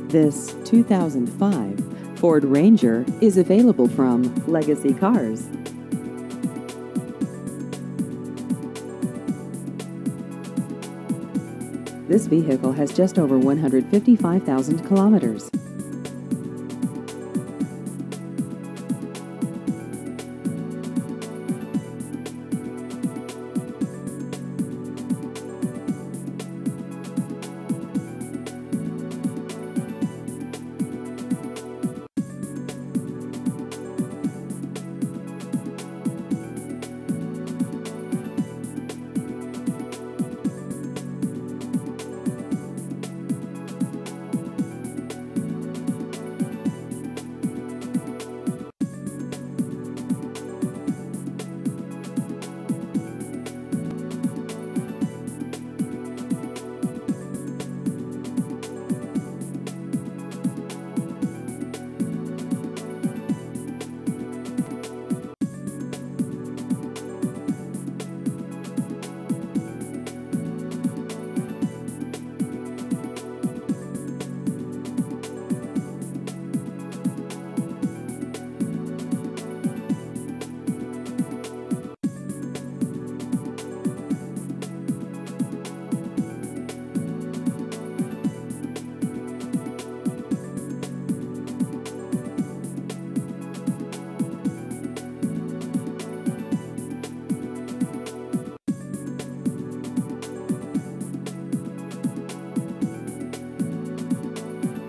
This 2005 Ford Ranger is available from Legacy Cars. This vehicle has just over 155,000 kilometers.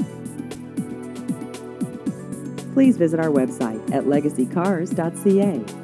Please visit our website at legacycars.ca.